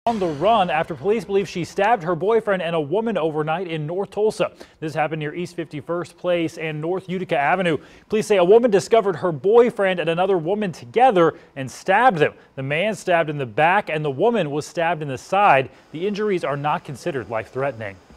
On the run after police believe she stabbed her boyfriend and a woman overnight in North Tulsa. This happened near East 51st Place and North Utica Avenue. Police say a woman discovered her boyfriend and another woman together and stabbed them. The man stabbed in the back and the woman was stabbed in the side. The injuries are not considered life-threatening.